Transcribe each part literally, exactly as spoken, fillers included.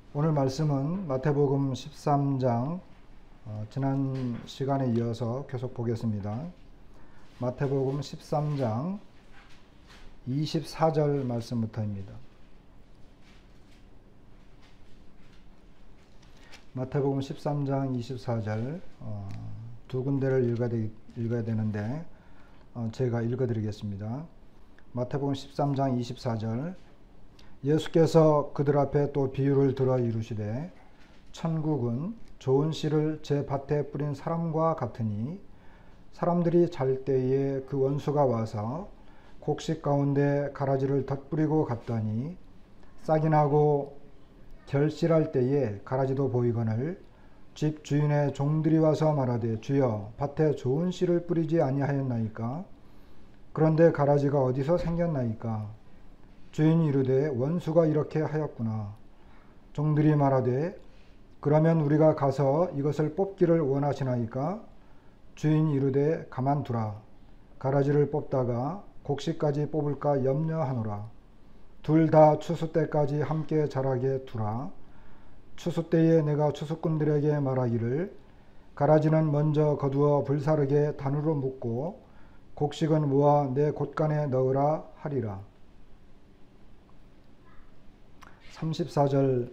오늘 말씀은 마태복음 십삼 장, 어, 지난 시간에 이어서 계속 보겠습니다. 마태복음 십삼 장 이십사 절 말씀부터입니다. 마태복음 십삼 장 이십사 절, 어, 두 군데를 읽어야, 되, 읽어야 되는데 어, 제가 읽어드리겠습니다. 마태복음 십삼 장 이십사 절, 예수께서 그들 앞에 또 비유를 들어 이루시되 천국은 좋은 씨를 제 밭에 뿌린 사람과 같으니 사람들이 잘 때에 그 원수가 와서 곡식 가운데 가라지를 덧뿌리고 갔더니 싹이 나고 결실할 때에 가라지도 보이거늘 집 주인의 종들이 와서 말하되 주여 밭에 좋은 씨를 뿌리지 아니하였나이까? 그런데 가라지가 어디서 생겼나이까? 주인이 이르되 원수가 이렇게 하였구나. 종들이 말하되 그러면 우리가 가서 이것을 뽑기를 원하시나이까? 주인이 이르되 가만두라. 가라지를 뽑다가 곡식까지 뽑을까 염려하노라. 둘 다 추수 때까지 함께 자라게 두라. 추수 때에 내가 추수꾼들에게 말하기를 가라지는 먼저 거두어 불사르게 단으로 묶고 곡식은 모아 내 곳간에 넣으라 하리라. 삼십사 절,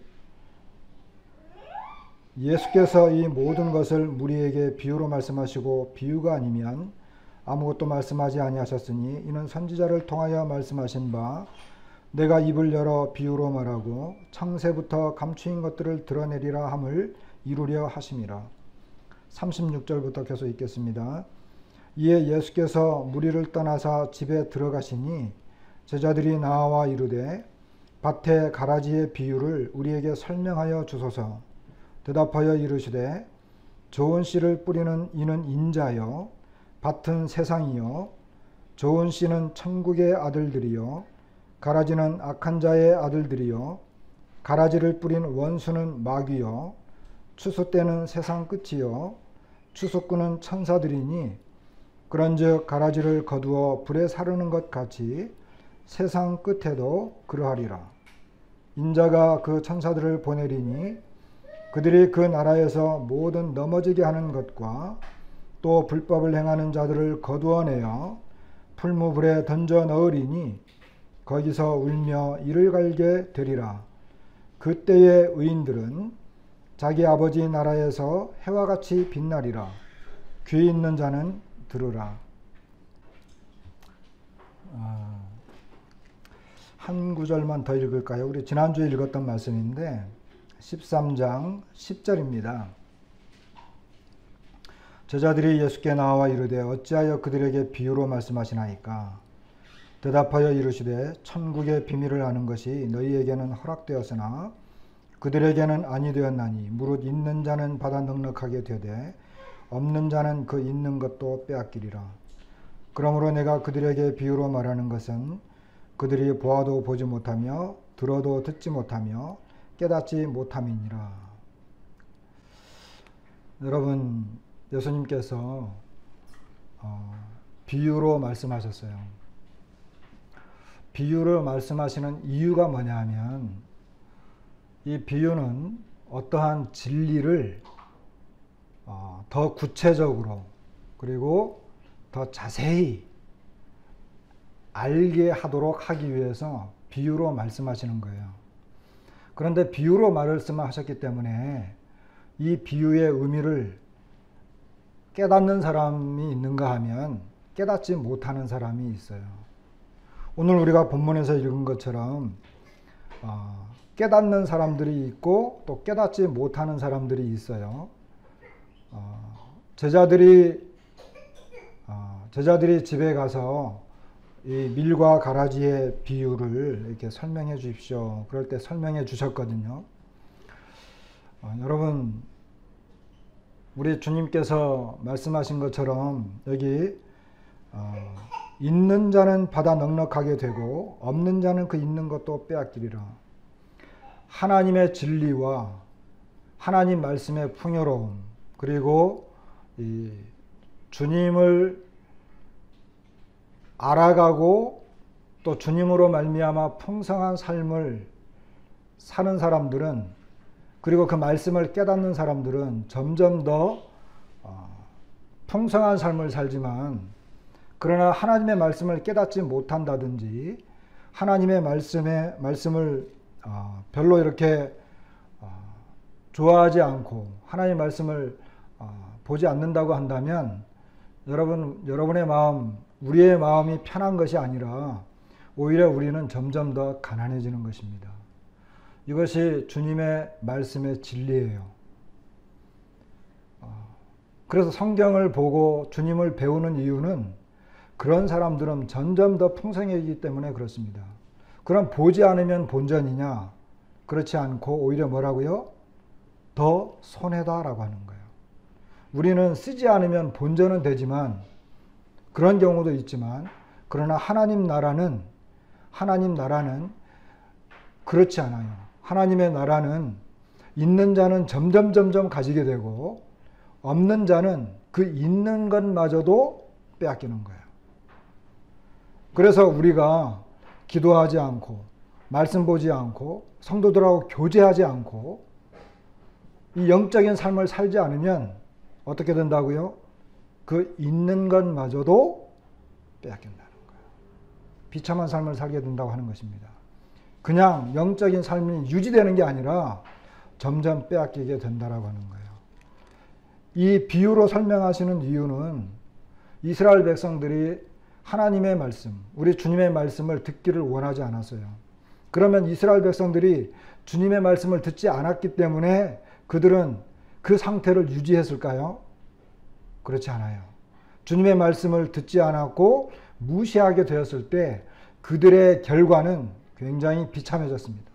예수께서 이 모든 것을 무리에게 비유로 말씀하시고 비유가 아니면 아무것도 말씀하지 아니하셨으니 이는 선지자를 통하여 말씀하신 바 내가 입을 열어 비유로 말하고 창세부터 감추인 것들을 드러내리라 함을 이루려 하심이라. 삼십육 절부터 계속 읽겠습니다. 이에 예수께서 무리를 떠나사 집에 들어가시니 제자들이 나와 이르되 밭의 가라지의 비유를 우리에게 설명하여 주소서. 대답하여 이르시되 좋은 씨를 뿌리는 이는 인자요 밭은 세상이요 좋은 씨는 천국의 아들들이요 가라지는 악한 자의 아들들이요 가라지를 뿌린 원수는 마귀요 추수 때는 세상 끝이요 추수꾼은 천사들이니 그런즉 가라지를 거두어 불에 사르는 것 같이 세상 끝에도 그러하리라. 인자가 그 천사들을 보내리니 그들이 그 나라에서 모든 넘어지게 하는 것과 또 불법을 행하는 자들을 거두어내어 풀무불에 던져 넣으리니 거기서 울며 이를 갈게 되리라. 그때의 의인들은 자기 아버지 나라에서 해와 같이 빛나리라. 귀 있는 자는 들으라. 아... 한 구절만 더 읽을까요? 우리 지난주에 읽었던 말씀인데 십삼 장 십 절입니다. 제자들이 예수께 나와 이르되 어찌하여 그들에게 비유로 말씀하시나이까? 대답하여 이르시되 천국의 비밀을 아는 것이 너희에게는 허락되었으나 그들에게는 아니 되었나니 무릇 있는 자는 받아 넉넉하게 되되 없는 자는 그 있는 것도 빼앗기리라. 그러므로 내가 그들에게 비유로 말하는 것은 그들이 보아도 보지 못하며 들어도 듣지 못하며 깨닫지 못함이니라. 여러분, 예수님께서 어, 비유로 말씀하셨어요. 비유를 말씀하시는 이유가 뭐냐 하면 이 비유는 어떠한 진리를 어, 더 구체적으로 그리고 더 자세히 알게 하도록 하기 위해서 비유로 말씀하시는 거예요. 그런데 비유로 말씀을 하셨기 때문에 이 비유의 의미를 깨닫는 사람이 있는가 하면 깨닫지 못하는 사람이 있어요. 오늘 우리가 본문에서 읽은 것처럼 어, 깨닫는 사람들이 있고 또 깨닫지 못하는 사람들이 있어요. 어, 제자들이 어, 제자들이 집에 가서 이 밀과 가라지의 비유를 이렇게 설명해 주십시오. 그럴 때 설명해 주셨거든요. 어, 여러분, 우리 주님께서 말씀하신 것처럼 여기 어, 있는 자는 받아 넉넉하게 되고 없는 자는 그 있는 것도 빼앗기리라. 하나님의 진리와 하나님 말씀의 풍요로움 그리고 이 주님을 알아가고 또 주님으로 말미암아 풍성한 삶을 사는 사람들은 그리고 그 말씀을 깨닫는 사람들은 점점 더 풍성한 삶을 살지만, 그러나 하나님의 말씀을 깨닫지 못한다든지 하나님의 말씀에, 말씀을 별로 이렇게 좋아하지 않고 하나님의 말씀을 보지 않는다고 한다면, 여러분, 여러분의 마음, 우리의 마음이 편한 것이 아니라 오히려 우리는 점점 더 가난해지는 것입니다. 이것이 주님의 말씀의 진리예요. 그래서 성경을 보고 주님을 배우는 이유는 그런 사람들은 점점 더 풍성해지기 때문에 그렇습니다. 그럼 보지 않으면 본전이냐? 그렇지 않고 오히려 뭐라고요? 더 손해다라고 하는 거예요. 우리는 쓰지 않으면 본전은 되지만, 그런 경우도 있지만, 그러나 하나님 나라는 하나님 나라는 그렇지 않아요. 하나님의 나라는 있는 자는 점점 점점 가지게 되고 없는 자는 그 있는 것마저도 빼앗기는 거예요. 그래서 우리가 기도하지 않고 말씀 보지 않고 성도들하고 교제하지 않고 이 영적인 삶을 살지 않으면 어떻게 된다고요? 그 있는 것마저도 빼앗긴다는 거예요. 비참한 삶을 살게 된다고 하는 것입니다. 그냥 영적인 삶이 유지되는 게 아니라 점점 빼앗기게 된다라고 하는 거예요. 이 비유로 설명하시는 이유는 이스라엘 백성들이 하나님의 말씀, 우리 주님의 말씀을 듣기를 원하지 않았어요. 그러면 이스라엘 백성들이 주님의 말씀을 듣지 않았기 때문에 그들은 그 상태를 유지했을까요? 그렇지 않아요. 주님의 말씀을 듣지 않았고 무시하게 되었을 때 그들의 결과는 굉장히 비참해졌습니다.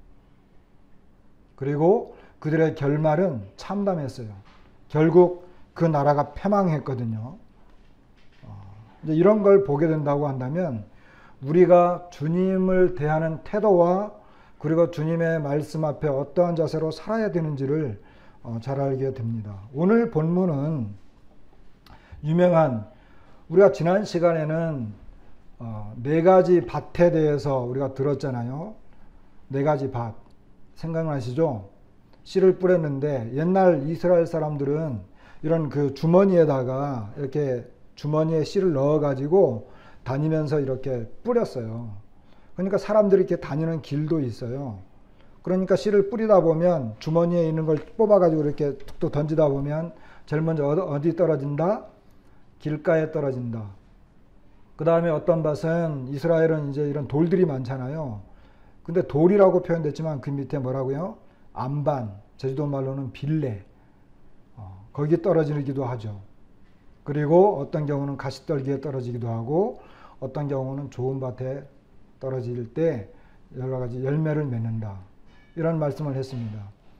그리고 그들의 결말은 참담했어요. 결국 그 나라가 패망했거든요. 이제 이런 걸 보게 된다고 한다면 우리가 주님을 대하는 태도와 그리고 주님의 말씀 앞에 어떠한 자세로 살아야 되는지를 잘 알게 됩니다. 오늘 본문은 유명한, 우리가 지난 시간에는 네 가지 밭에 대해서 우리가 들었잖아요. 네 가지 밭. 생각나시죠? 씨를 뿌렸는데 옛날 이스라엘 사람들은 이런 그 주머니에다가 이렇게 주머니에 씨를 넣어 가지고 다니면서 이렇게 뿌렸어요. 그러니까 사람들이 이렇게 다니는 길도 있어요. 그러니까 씨를 뿌리다 보면 주머니에 있는 걸 뽑아 가지고 이렇게 툭툭 던지다 보면 제일 먼저 어디 떨어진다? 길가에 떨어진다. 그 다음에 어떤 밭은, 이스라엘은 이제 이런 돌들이 많잖아요. 근데 돌이라고 표현됐지만 그 밑에 뭐라고요? 안반, 제주도 말로는 빌레, 어, 거기 떨어지기도 하죠. 그리고 어떤 경우는 가시떨기에 떨어지기도 하고 어떤 경우는 좋은 밭에 떨어질 때 여러 가지 열매를 맺는다, 이런 말씀을 했습니다.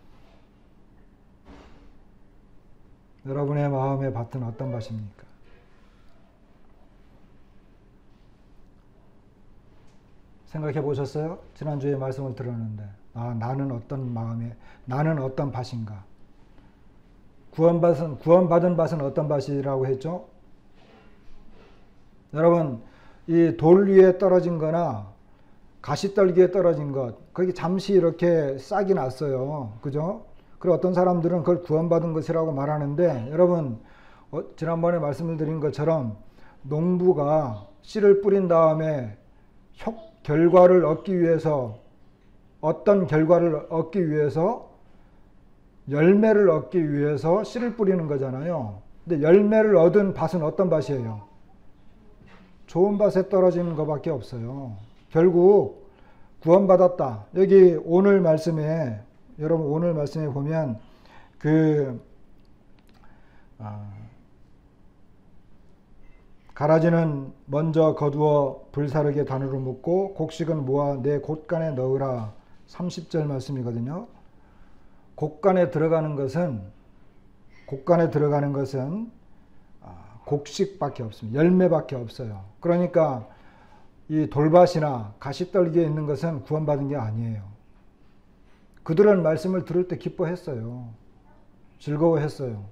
여러분의 마음의 밭은 어떤 밭입니까? 생각해 보셨어요? 지난주에 말씀을 들었는데, 아, 나는 어떤 마음에, 나는 어떤 밭인가? 구원받은, 구원받은 밭은 어떤 밭이라고 했죠? 여러분, 이 돌 위에 떨어진 거나 가시떨기에 떨어진 것, 거기 잠시 이렇게 싹이 났어요. 그죠? 그리고 어떤 사람들은 그걸 구원받은 것이라고 말하는데, 여러분, 어, 지난번에 말씀을 드린 것처럼 농부가 씨를 뿌린 다음에 효, 결과를 얻기 위해서, 어떤 결과를 얻기 위해서, 열매를 얻기 위해서 씨를 뿌리는 거잖아요. 근데 열매를 얻은 밭은 어떤 밭이에요? 좋은 밭에 떨어지는 것밖에 없어요. 결국 구원받았다. 여기 오늘 말씀에, 여러분 오늘 말씀에 보면 그 아, 가라지는 먼저 거두어 불사르게 단으로 묶고 곡식은 모아 내 곳간에 넣으라. 삼십 절 말씀이거든요. 곡간에 들어가는 것은 곡간에 들어가는 것은 곡식밖에 없습니다. 열매밖에 없어요. 그러니까 이 돌밭이나 가시떨기에 있는 것은 구원받은 게 아니에요. 그들은 말씀을 들을 때 기뻐했어요. 즐거워했어요.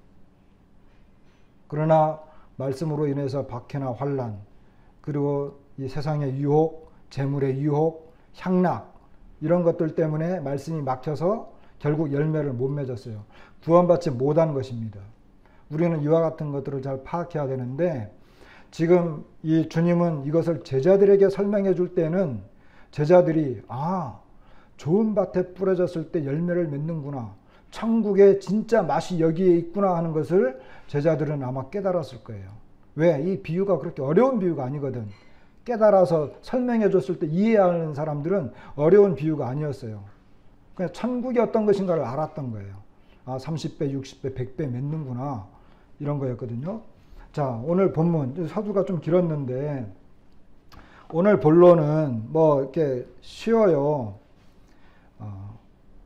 그러나 말씀으로 인해서 박해나 환난, 그리고 이 세상의 유혹, 재물의 유혹, 향락, 이런 것들 때문에 말씀이 막혀서 결국 열매를 못 맺었어요. 구원받지 못한 것입니다. 우리는 이와 같은 것들을 잘 파악해야 되는데 지금 이 주님은 이것을 제자들에게 설명해 줄 때는 제자들이 아, 좋은 밭에 뿌려졌을 때 열매를 맺는구나. 천국의 진짜 맛이 여기에 있구나 하는 것을 제자들은 아마 깨달았을 거예요. 왜? 이 비유가 그렇게 어려운 비유가 아니거든. 깨달아서 설명해 줬을 때 이해하는 사람들은 어려운 비유가 아니었어요. 그냥 천국이 어떤 것인가를 알았던 거예요. 아, 삼십 배, 육십 배, 백 배 맺는구나. 이런 거였거든요. 자, 오늘 본문, 서두가 좀 길었는데, 오늘 본론은 뭐, 이렇게 쉬워요. 어,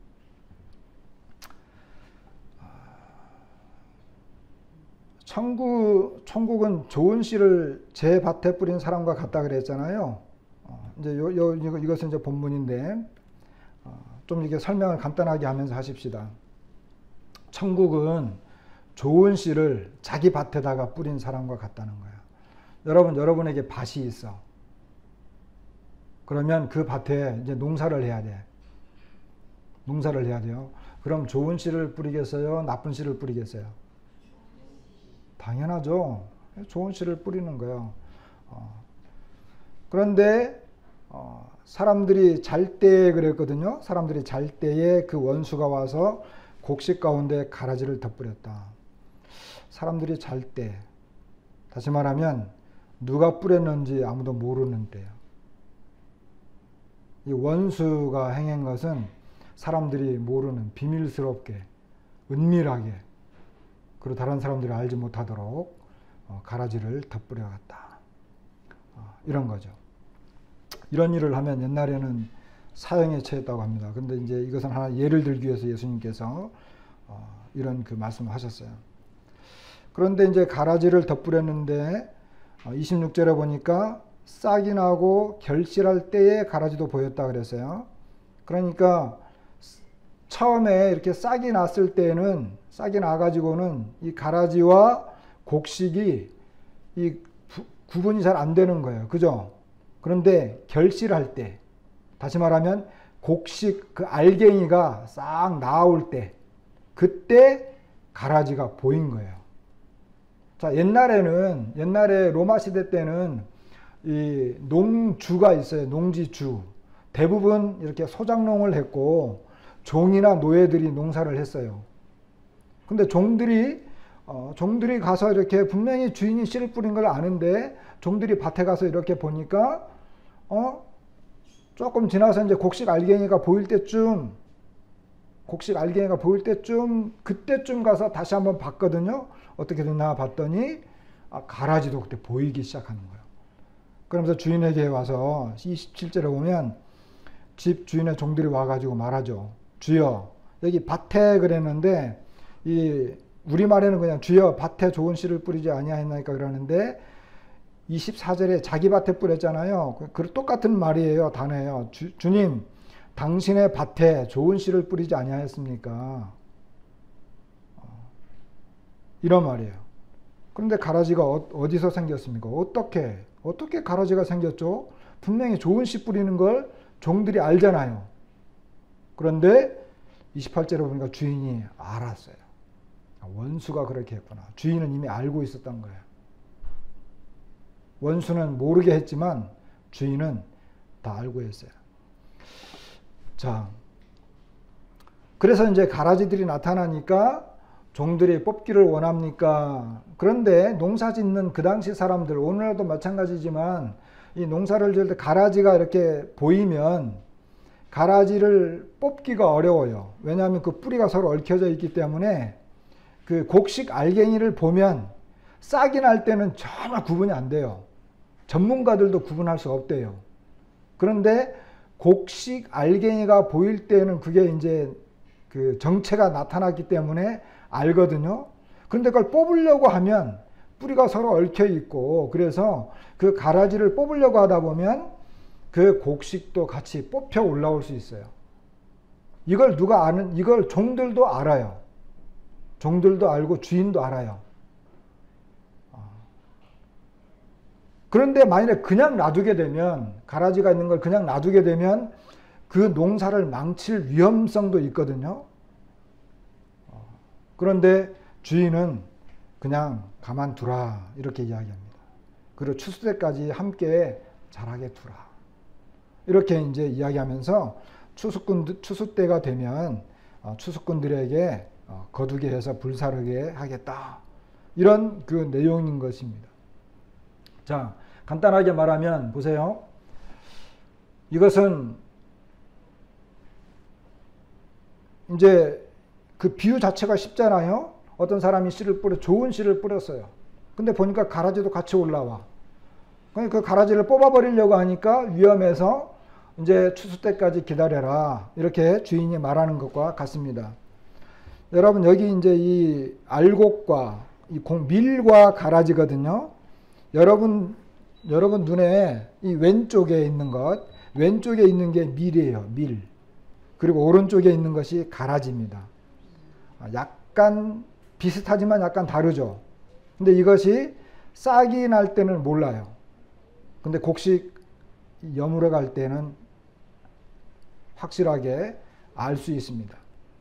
천국, 천국은 좋은 씨를 제 밭에 뿌린 사람과 같다 그랬잖아요. 어, 이제 요, 요, 이것은 이제 본문인데, 어, 좀 이렇게 설명을 간단하게 하면서 하십시다. 천국은 좋은 씨를 자기 밭에다가 뿌린 사람과 같다는 거예요. 여러분, 여러분에게 밭이 있어. 그러면 그 밭에 이제 농사를 해야 돼. 농사를 해야 돼요. 그럼 좋은 씨를 뿌리겠어요? 나쁜 씨를 뿌리겠어요? 당연하죠. 좋은 씨를 뿌리는 거예요. 어. 그런데 어, 사람들이 잘 때 그랬거든요. 사람들이 잘 때에 그 원수가 와서 곡식 가운데 가라지를 덧뿌렸다. 사람들이 잘 때, 다시 말하면 누가 뿌렸는지 아무도 모르는 때요. 이 원수가 행한 것은 사람들이 모르는 비밀스럽게, 은밀하게, 그리고 다른 사람들이 알지 못하도록 가라지를 덧뿌려갔다. 이런 거죠. 이런 일을 하면 옛날에는 사형에 처했다고 합니다. 근데 이제 이것은 하나 예를 들기 위해서 예수님께서 이런 그 말씀을 하셨어요. 그런데 이제 가라지를 덧뿌렸는데 이십육 절에 보니까 싹이 나고 결실할 때에 가라지도 보였다 그랬어요. 그러니까 처음에 이렇게 싹이 났을 때는 싹이 나가지고는 이 가라지와 곡식이 이 구분이 잘 안 되는 거예요. 그죠? 그런데 결실할 때, 다시 말하면 곡식 그 알갱이가 싹 나올 때, 그때 가라지가 보인 거예요. 자, 옛날에는, 옛날에 로마 시대 때는 이 농주가 있어요. 농지주. 대부분 이렇게 소작농을 했고, 종이나 노예들이 농사를 했어요. 근데 종들이, 어, 종들이 가서 이렇게 분명히 주인이 씨를 뿌린 걸 아는데, 종들이 밭에 가서 이렇게 보니까, 어, 조금 지나서 이제 곡식 알갱이가 보일 때쯤, 곡식 알갱이가 보일 때쯤, 그때쯤 가서 다시 한번 봤거든요. 어떻게 됐나 봤더니, 아, 가라지도 그때 보이기 시작하는 거예요. 그러면서 주인에게 와서 이십칠 절에 보면, 집 주인의 종들이 와가지고 말하죠. 주여, 여기 밭에 그랬는데, 이, 우리말에는 그냥 주여 밭에 좋은 씨를 뿌리지 아니하였나이까 그러는데, 이십사 절에 자기 밭에 뿌렸잖아요. 그 똑같은 말이에요. 단어예요. 주, 주님, 당신의 밭에 좋은 씨를 뿌리지 아니하였습니까? 이런 말이에요. 그런데 가라지가 어, 어디서 생겼습니까? 어떻게, 어떻게 가라지가 생겼죠? 분명히 좋은 씨 뿌리는 걸 종들이 알잖아요. 그런데 이십팔 절에 보니까 주인이 알았어요. 원수가 그렇게 했구나. 주인은 이미 알고 있었던 거예요. 원수는 모르게 했지만 주인은 다 알고 있어요. 자, 그래서 이제 가라지들이 나타나니까 종들이 뽑기를 원합니까? 그런데 농사 짓는 그 당시 사람들, 오늘날도 마찬가지지만 이 농사를 지을 때 가라지가 이렇게 보이면 가라지를 뽑기가 어려워요. 왜냐하면 그 뿌리가 서로 얽혀져 있기 때문에 그 곡식 알갱이를 보면 싹이 날 때는 전혀 구분이 안 돼요. 전문가들도 구분할 수 없대요. 그런데 곡식 알갱이가 보일 때는 그게 이제 그 정체가 나타났기 때문에 알거든요. 그런데 그걸 뽑으려고 하면 뿌리가 서로 얽혀 있고, 그래서 그 가라지를 뽑으려고 하다 보면 그 곡식도 같이 뽑혀 올라올 수 있어요. 이걸 누가 아는, 이걸 종들도 알아요. 종들도 알고 주인도 알아요. 그런데 만약에 그냥 놔두게 되면, 가라지가 있는 걸 그냥 놔두게 되면 그 농사를 망칠 위험성도 있거든요. 그런데 주인은 그냥 가만두라 이렇게 이야기합니다. 그리고 추수 때까지 함께 자라게 두라. 이렇게 이제 이야기하면서 추수꾼, 추수 때가 되면 추수꾼들에게 거두게 해서 불사르게 하겠다. 이런 그 내용인 것입니다. 자, 간단하게 말하면 보세요. 이것은 이제 그 비유 자체가 쉽잖아요. 어떤 사람이 씨를 뿌려, 좋은 씨를 뿌렸어요. 근데 보니까 가라지도 같이 올라와. 그 가라지를 뽑아버리려고 하니까 위험해서 이제 추수 때까지 기다려라. 이렇게 주인이 말하는 것과 같습니다. 여러분, 여기 이제 이 알곡과 이 공, 밀과 가라지거든요. 여러분, 여러분 눈에 이 왼쪽에 있는 것, 왼쪽에 있는 게 밀이에요. 밀. 그리고 오른쪽에 있는 것이 가라지입니다. 약간 비슷하지만 약간 다르죠. 근데 이것이 싹이 날 때는 몰라요. 근데 곡식 여물어 갈 때는 확실하게 알 수 있습니다.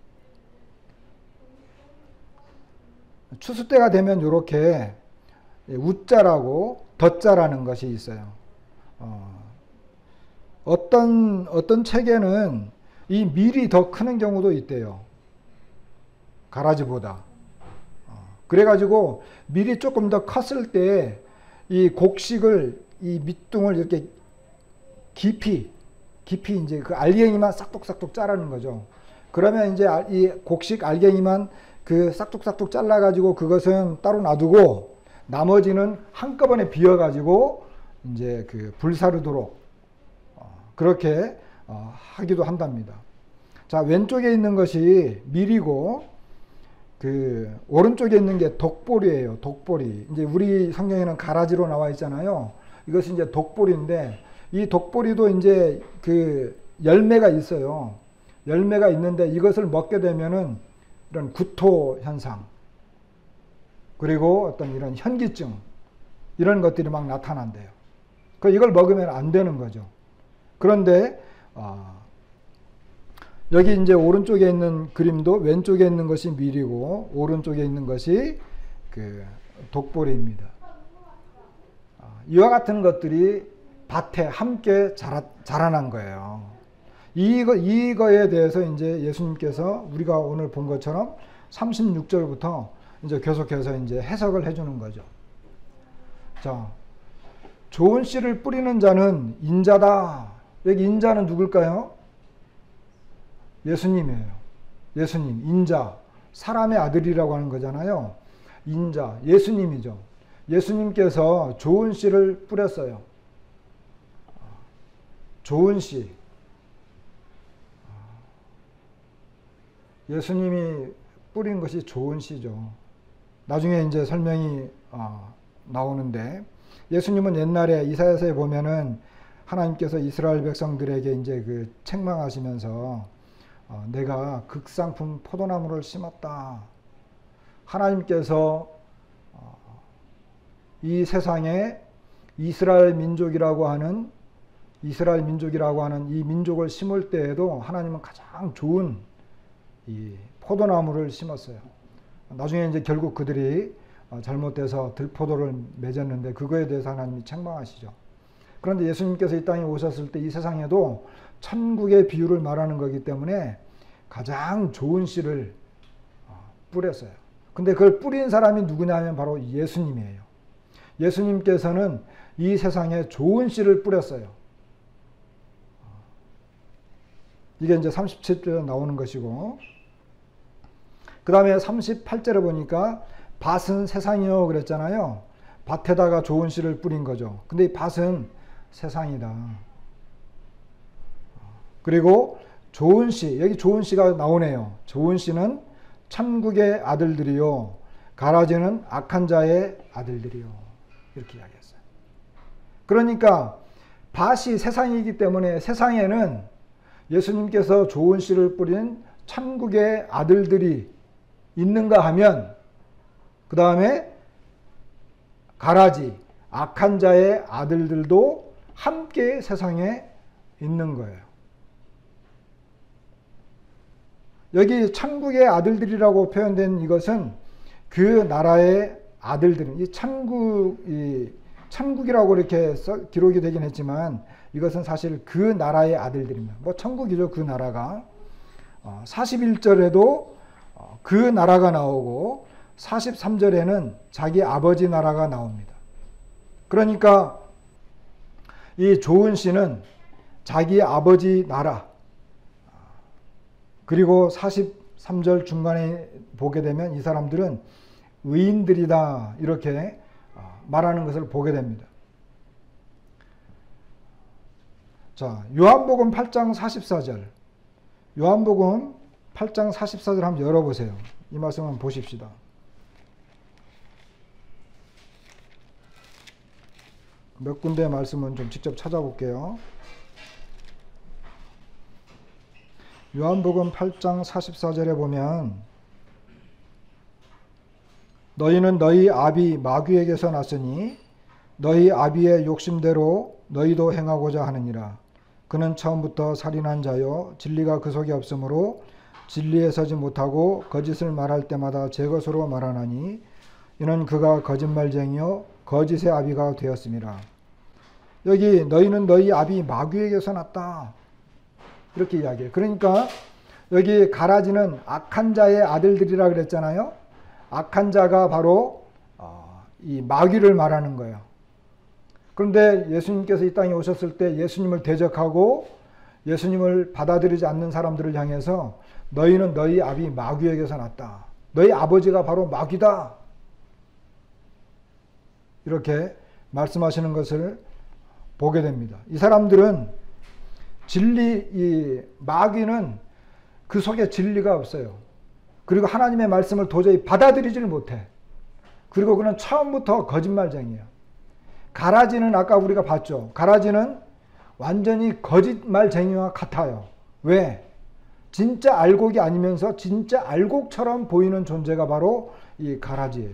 추수 때가 되면 이렇게 우자라고 덧자라는 것이 있어요. 어, 어떤 어떤 책에는 이 밀이 더 크는 경우도 있대요. 가라지보다. 어, 그래가지고 밀이 조금 더 컸을 때 이 곡식을 이 밑둥을 이렇게 깊이 깊이 이제 그 알갱이만 싹둑싹둑 자르는 거죠. 그러면 이제 이 곡식 알갱이만 그 싹둑싹둑 잘라가지고 그것은 따로 놔두고 나머지는 한꺼번에 비워가지고 이제 그 불사르도록 그렇게 하기도 한답니다. 자, 왼쪽에 있는 것이 밀이고 그 오른쪽에 있는 게 독보리예요. 독보리. 이제 우리 성경에는 가라지로 나와 있잖아요. 이것이 이제 독보리인데 이 독보리도 이제 그 열매가 있어요. 열매가 있는데 이것을 먹게 되면은 이런 구토 현상, 그리고 어떤 이런 현기증, 이런 것들이 막 나타난대요. 그 이걸 먹으면 안 되는 거죠. 그런데 어, 여기 이제 오른쪽에 있는 그림도 왼쪽에 있는 것이 밀이고 오른쪽에 있는 것이 그 독보리입니다. 어, 이와 같은 것들이 밭에 함께 자라, 자라난 거예요. 이거, 이거에 대해서 이제 예수님께서 우리가 오늘 본 것처럼 삼십육 절부터 이제 계속해서 이제 해석을 해주는 거죠. 자, 좋은 씨를 뿌리는 자는 인자다. 여기 인자는 누굴까요? 예수님이에요. 예수님, 인자. 사람의 아들이라고 하는 거잖아요. 인자, 예수님이죠. 예수님께서 좋은 씨를 뿌렸어요. 좋은 씨. 예수님이 뿌린 것이 좋은 씨죠. 나중에 이제 설명이 어, 나오는데 예수님은 옛날에 이사야서에 보면은 하나님께서 이스라엘 백성들에게 이제 그 책망하시면서 어, 내가 극상품 포도나무를 심었다. 하나님께서 어, 이 세상에 이스라엘 민족이라고 하는 이스라엘 민족이라고 하는 이 민족을 심을 때에도 하나님은 가장 좋은 이 포도나무를 심었어요. 나중에 이제 결국 그들이 잘못돼서 들포도를 맺었는데 그거에 대해서 하나님이 책망하시죠. 그런데 예수님께서 이 땅에 오셨을 때 이 세상에도 천국의 비유를 말하는 거기 때문에 가장 좋은 씨를 뿌렸어요. 근데 그걸 뿌린 사람이 누구냐면 바로 예수님이에요. 예수님께서는 이 세상에 좋은 씨를 뿌렸어요. 이게 이제 삼십칠 절에 나오는 것이고, 그 다음에 삼십팔 절에 보니까 밭은 세상이요 그랬잖아요. 밭에다가 좋은 씨를 뿌린 거죠. 근데 이 밭은 세상이다. 그리고 좋은 씨, 여기 좋은 씨가 나오네요. 좋은 씨는 천국의 아들들이요, 가라지는 악한 자의 아들들이요, 이렇게 이야기했어요. 그러니까 밭이 세상이기 때문에 세상에는 예수님께서 좋은 씨를 뿌린 천국의 아들들이 있는가 하면, 그 다음에 가라지, 악한 자의 아들들도 함께 세상에 있는 거예요. 여기 천국의 아들들이라고 표현된 이것은 그 나라의 아들들, 이 천국, 이 천국이라고 이렇게 써, 기록이 되긴 했지만 이것은 사실 그 나라의 아들들입니다. 뭐 천국이죠, 그 나라가. 어, 사십일 절에도 어, 그 나라가 나오고 사십삼 절에는 자기 아버지 나라가 나옵니다. 그러니까 이 조은 씨는 자기 아버지 나라, 그리고 사십삼 절 중간에 보게 되면 이 사람들은 의인들이다 이렇게 말하는 것을 보게 됩니다. 자, 요한복음 팔 장 사십사 절, 요한복음 팔 장 사십사 절 한번 열어보세요. 이 말씀 한번 보십시다. 몇 군데 말씀은 좀 직접 찾아볼게요. 요한복음 팔 장 사십사 절에 보면 너희는 너희 아비 마귀에게서 났으니 너희 아비의 욕심대로 너희도 행하고자 하느니라. 그는 처음부터 살인한 자요 진리가 그 속에 없으므로 진리에 서지 못하고 거짓을 말할 때마다 제 것으로 말하나니 이는 그가 거짓말쟁이요 거짓의 아비가 되었음이라. 여기 너희는 너희 아비 마귀에게서 났다 이렇게 이야기해요. 그러니까 여기 가라지는 악한 자의 아들들이라 그랬잖아요. 악한 자가 바로 이 마귀를 말하는 거예요. 그런데 예수님께서 이 땅에 오셨을 때 예수님을 대적하고 예수님을 받아들이지 않는 사람들을 향해서 너희는 너희 아비 마귀에게서 났다. 너희 아버지가 바로 마귀다. 이렇게 말씀하시는 것을 보게 됩니다. 이 사람들은 진리, 이 마귀는 그 속에 진리가 없어요. 그리고 하나님의 말씀을 도저히 받아들이지를 못해. 그리고 그는 처음부터 거짓말쟁이에요. 가라지는 아까 우리가 봤죠. 가라지는 완전히 거짓말쟁이와 같아요. 왜? 진짜 알곡이 아니면서 진짜 알곡처럼 보이는 존재가 바로 이 가라지예요.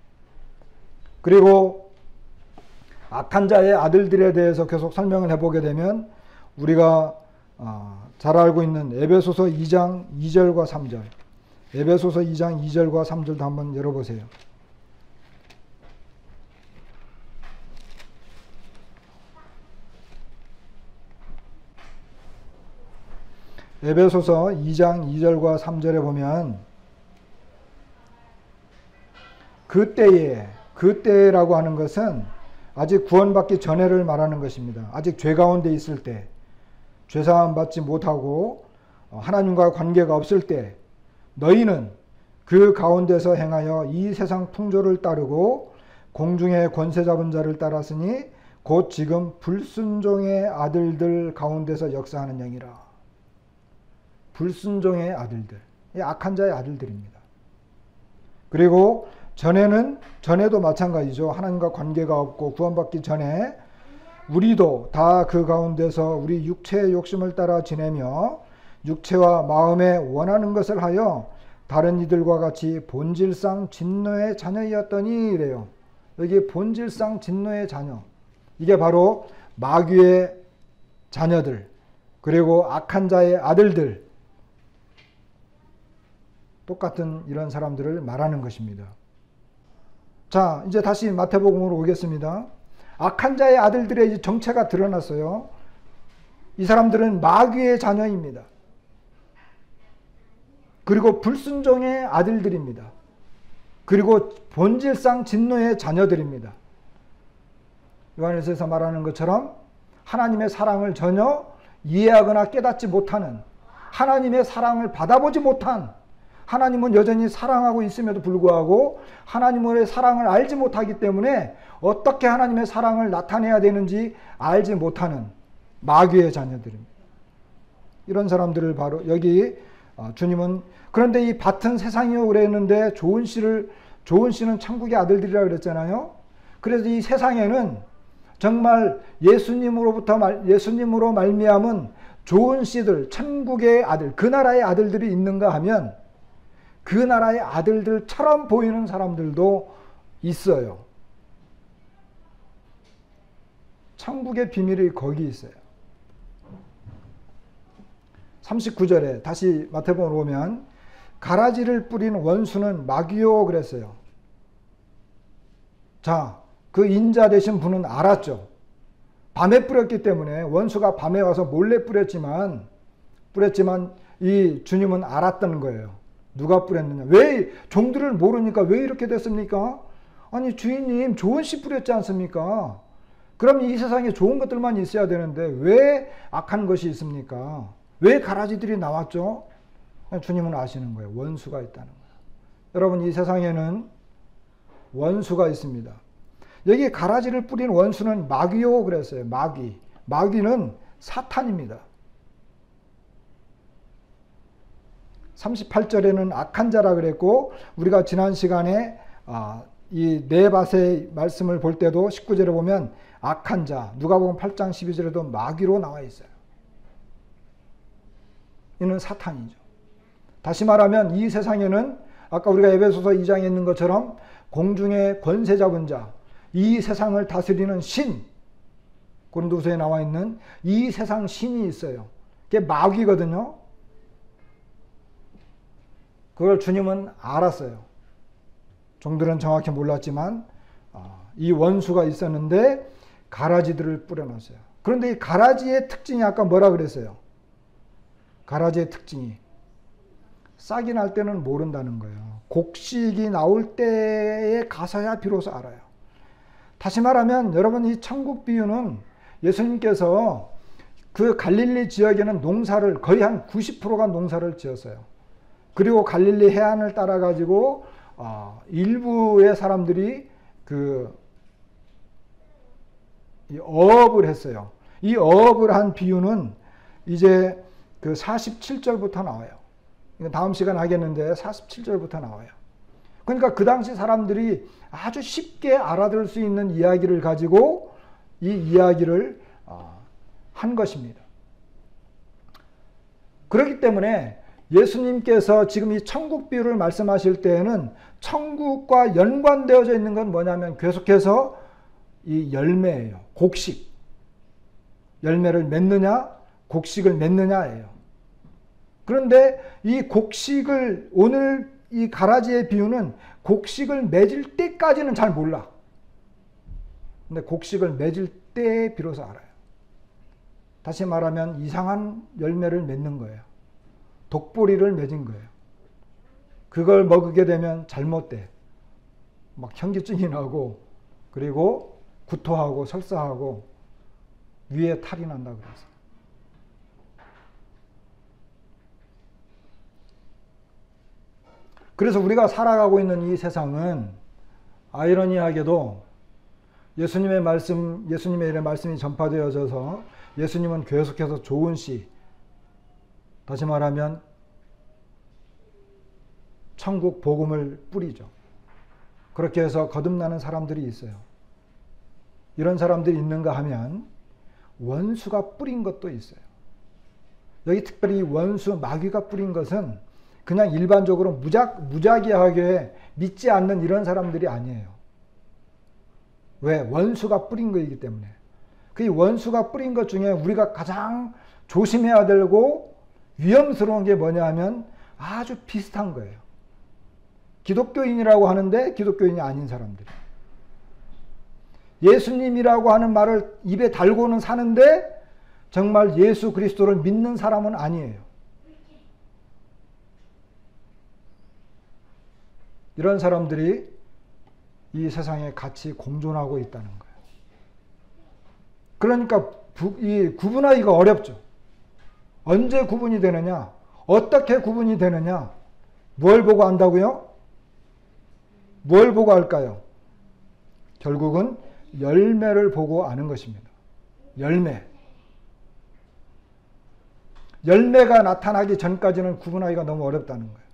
그리고 악한 자의 아들들에 대해서 계속 설명을 해보게 되면 우리가 잘 알고 있는 에베소서 이 장 이 절과 삼 절, 에베소서 이 장 이 절과 삼 절도 한번 열어보세요. 에베소서 이 장 이 절과 삼 절에 보면 그때에, 그때라고 하는 것은 아직 구원받기 전에를 말하는 것입니다. 아직 죄 가운데 있을 때, 죄사함 받지 못하고 하나님과 관계가 없을 때 너희는 그 가운데서 행하여 이 세상 풍조를 따르고 공중의 권세 잡은 자를 따랐으니 곧 지금 불순종의 아들들 가운데서 역사하는 영이라. 불순종의 아들들, 악한 자의 아들들입니다. 그리고 전에는, 전에도 마찬가지죠. 하나님과 관계가 없고 구원받기 전에 우리도 다 그 가운데서 우리 육체의 욕심을 따라 지내며 육체와 마음에 원하는 것을 하여 다른 이들과 같이 본질상 진노의 자녀이었더니 이래요. 여기 본질상 진노의 자녀, 이게 바로 마귀의 자녀들, 그리고 악한 자의 아들들, 똑같은 이런 사람들을 말하는 것입니다. 자, 이제 다시 마태복음으로 오겠습니다. 악한 자의 아들들의 정체가 드러났어요. 이 사람들은 마귀의 자녀입니다. 그리고 불순종의 아들들입니다. 그리고 본질상 진노의 자녀들입니다. 요한일서에서 말하는 것처럼 하나님의 사랑을 전혀 이해하거나 깨닫지 못하는, 하나님의 사랑을 받아보지 못한, 하나님은 여전히 사랑하고 있음에도 불구하고 하나님의 사랑을 알지 못하기 때문에 어떻게 하나님의 사랑을 나타내야 되는지 알지 못하는 마귀의 자녀들입니다. 이런 사람들을 바로 여기 주님은, 그런데 이 밭은 세상이요 그랬는데 조은 씨를, 조은 씨는 천국의 아들들이라고 그랬잖아요. 그래서 이 세상에는 정말 예수님으로부터 말, 예수님으로 말미암은 조은 씨들, 천국의 아들, 그 나라의 아들들이 있는가 하면 그 나라의 아들들처럼 보이는 사람들도 있어요. 천국의 비밀이 거기 있어요. 삼십구 절에 다시 마태복음으로 오면 가라지를 뿌린 원수는 마귀요 그랬어요. 자, 그 인자 되신 분은 알았죠. 밤에 뿌렸기 때문에 원수가 밤에 와서 몰래 뿌렸지만 뿌렸지만 이 주님은 알았다는 거예요. 누가 뿌렸느냐. 왜 종들을 모르니까 왜 이렇게 됐습니까? 아니 주인님 좋은 씨 뿌렸지 않습니까? 그럼 이 세상에 좋은 것들만 있어야 되는데 왜 악한 것이 있습니까? 왜 가라지들이 나왔죠? 주님은 아시는 거예요. 원수가 있다는 거예요. 여러분 이 세상에는 원수가 있습니다. 여기 가라지를 뿌린 원수는 마귀요 그랬어요. 마귀. 마귀는 사탄입니다. 삼십팔 절에는 악한 자라 그랬고 우리가 지난 시간에 이 네밧의 말씀을 볼 때도 십구 절에 보면 악한 자, 누가복음 팔 장 십이 절에도 마귀로 나와 있어요. 이는 사탄이죠. 다시 말하면 이 세상에는 아까 우리가 에베소서 이 장에 있는 것처럼 공중의 권세 잡은 자, 이 세상을 다스리는 신, 고린도서에 나와 있는 이 세상 신이 있어요. 그게 마귀거든요. 그걸 주님은 알았어요. 종들은 정확히 몰랐지만 이 원수가 있었는데 가라지들을 뿌려놨어요. 그런데 이 가라지의 특징이 아까 뭐라 그랬어요? 가라지의 특징이 싹이 날 때는 모른다는 거예요. 곡식이 나올 때에 가서야 비로소 알아요. 다시 말하면 여러분 이 천국 비유는 예수님께서 그 갈릴리 지역에는 농사를 거의 한 구십 퍼센트가 농사를 지었어요. 그리고 갈릴리 해안을 따라 가지고 어, 일부의 사람들이 그 이 어업을 했어요. 이 어업을 한 비유는 이제 그 사십칠 절부터 나와요. 다음 시간 하겠는데 사십칠 절부터 나와요. 그러니까 그 당시 사람들이 아주 쉽게 알아들을 수 있는 이야기를 가지고 이 이야기를 어, 한 것입니다. 그렇기 때문에 예수님께서 지금 이 천국 비유를 말씀하실 때에는 천국과 연관되어져 있는 건 뭐냐면 계속해서 이 열매예요. 곡식. 열매를 맺느냐, 곡식을 맺느냐예요. 그런데 이 곡식을 오늘 이 가라지의 비유는 곡식을 맺을 때까지는 잘 몰라. 근데 곡식을 맺을 때 비로소 알아요. 다시 말하면 이상한 열매를 맺는 거예요. 독보리를 맺은 거예요. 그걸 먹게 되면 잘못돼. 막 현기증이 나고 그리고 구토하고 설사하고 위에 탈이 난다 그래서. 그래서 우리가 살아가고 있는 이 세상은 아이러니하게도 예수님의 말씀, 예수님의 이런 말씀이 전파되어져서 예수님은 계속해서 좋은 씨, 다시 말하면 천국 복음을 뿌리죠. 그렇게 해서 거듭나는 사람들이 있어요. 이런 사람들이 있는가 하면 원수가 뿌린 것도 있어요. 여기 특별히 원수, 마귀가 뿌린 것은 그냥 일반적으로 무작, 무작위하게 믿지 않는 이런 사람들이 아니에요. 왜? 원수가 뿌린 거이기 때문에. 그 원수가 뿌린 것 중에 우리가 가장 조심해야 되고 위험스러운 게 뭐냐 하면 아주 비슷한 거예요. 기독교인이라고 하는데 기독교인이 아닌 사람들. 예수님이라고 하는 말을 입에 달고는 사는데 정말 예수 그리스도를 믿는 사람은 아니에요. 이런 사람들이 이 세상에 같이 공존하고 있다는 거예요. 그러니까 부, 이 구분하기가 어렵죠. 언제 구분이 되느냐? 어떻게 구분이 되느냐? 뭘 보고 안다고요? 뭘 보고 알까요? 결국은 열매를 보고 아는 것입니다. 열매. 열매가 나타나기 전까지는 구분하기가 너무 어렵다는 거예요.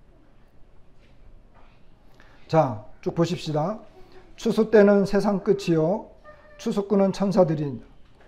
자, 쭉 보십시다. 추수 때는 세상 끝이요 추수꾼은 천사들이.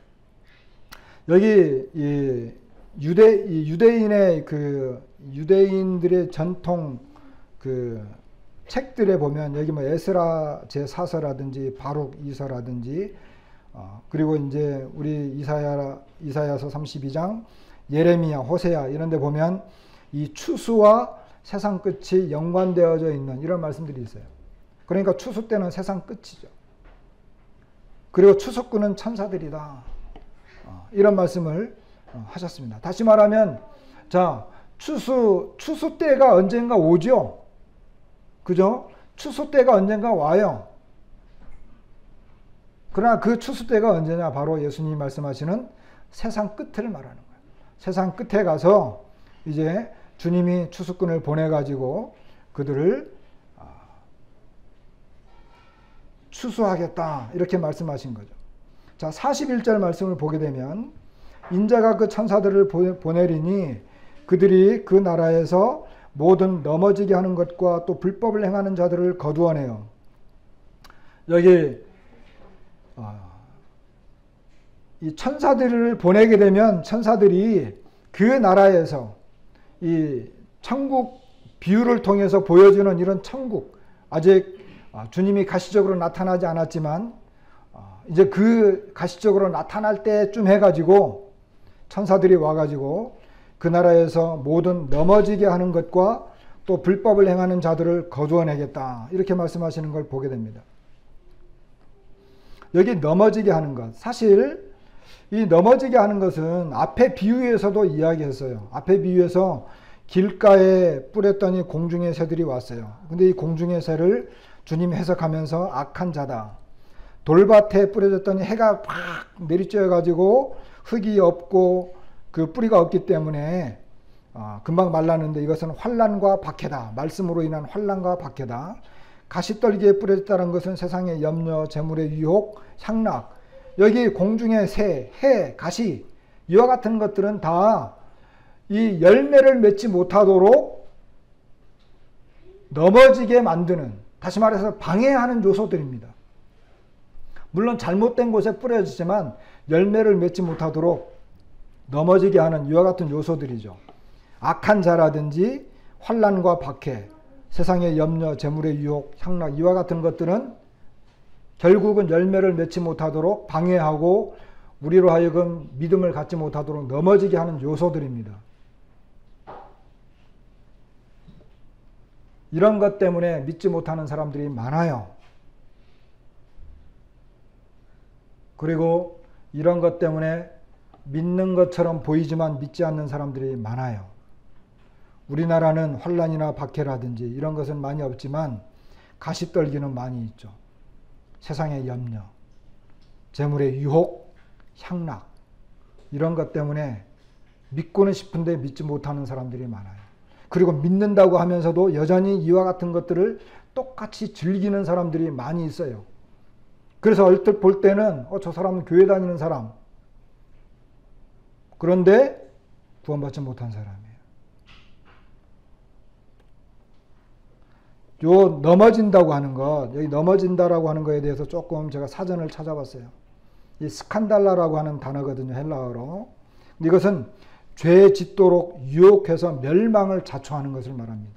여기 이 유대 이 유대인의 그 유대인들의 전통 그 책들에 보면 여기 뭐 에스라 제사서라든지 바룩 이서라든지 어, 그리고 이제 우리 이사야 이사야서 삼십이 장 예레미야, 호세야 이런 데 보면 이 추수와 세상 끝이 연관되어져 있는 이런 말씀들이 있어요. 그러니까 추수 때는 세상 끝이죠. 그리고 추수꾼은 천사들이다. 이런 말씀을 하셨습니다. 다시 말하면 자, 추수 추수 때가 언젠가 오죠. 그죠? 추수 때가 언젠가 와요. 그러나 그 추수 때가 언제냐? 바로 예수님이 말씀하시는 세상 끝을 말하는 거예요. 세상 끝에 가서 이제 주님이 추수꾼을 보내가지고 그들을 추수하겠다 이렇게 말씀하신 거죠. 자, 사십일 절 말씀을 보게 되면 인자가 그 천사들을 보내리니 그들이 그 나라에서 모든 넘어지게 하는 것과 또 불법을 행하는 자들을 거두어내요. 여기 이 천사들을 보내게 되면 천사들이 그 나라에서 이 천국 비유를 통해서 보여주는 이런 천국, 아직 주님이 가시적으로 나타나지 않았지만 이제 그 가시적으로 나타날 때쯤 해가지고 천사들이 와가지고 그 나라에서 모든 넘어지게 하는 것과 또 불법을 행하는 자들을 거두어내겠다 이렇게 말씀하시는 걸 보게 됩니다. 여기 넘어지게 하는 것, 사실 이 넘어지게 하는 것은 앞에 비유에서도 이야기했어요. 앞에 비유에서 길가에 뿌렸더니 공중의 새들이 왔어요. 근데 이 공중의 새를 주님이 해석하면서 악한 자다. 돌밭에 뿌려졌더니 해가 팍 내리쬐어 가지고 흙이 없고 그 뿌리가 없기 때문에 어, 금방 말랐는데 이것은 환난과 박해다. 말씀으로 인한 환난과 박해다. 가시떨기에 뿌려졌다는 것은 세상의 염려, 재물의 유혹, 향락. 여기 공중의 새, 해, 가시 이와 같은 것들은 다 이 열매를 맺지 못하도록 넘어지게 만드는, 다시 말해서 방해하는 요소들입니다. 물론 잘못된 곳에 뿌려지지만 열매를 맺지 못하도록 넘어지게 하는 이와 같은 요소들이죠. 악한 자라든지 환난과 박해, 세상의 염려, 재물의 유혹, 향락 이와 같은 것들은 결국은 열매를 맺지 못하도록 방해하고 우리로 하여금 믿음을 갖지 못하도록 넘어지게 하는 요소들입니다. 이런 것 때문에 믿지 못하는 사람들이 많아요. 그리고 이런 것 때문에 믿는 것처럼 보이지만 믿지 않는 사람들이 많아요. 우리나라는 환난이나 박해라든지 이런 것은 많이 없지만 가시떨기는 많이 있죠. 세상의 염려, 재물의 유혹, 향락 이런 것 때문에 믿고는 싶은데 믿지 못하는 사람들이 많아요. 그리고 믿는다고 하면서도 여전히 이와 같은 것들을 똑같이 즐기는 사람들이 많이 있어요. 그래서 얼핏 볼 때는 어, 저 사람은 교회 다니는 사람. 그런데 구원받지 못한 사람이에요. 요 넘어진다고 하는 것, 여기 넘어진다라고 하는 것에 대해서 조금 제가 사전을 찾아봤어요. 이 스칸달라라고 하는 단어거든요, 헬라어로. 이것은 죄에 짓도록 유혹해서 멸망을 자초하는 것을 말합니다.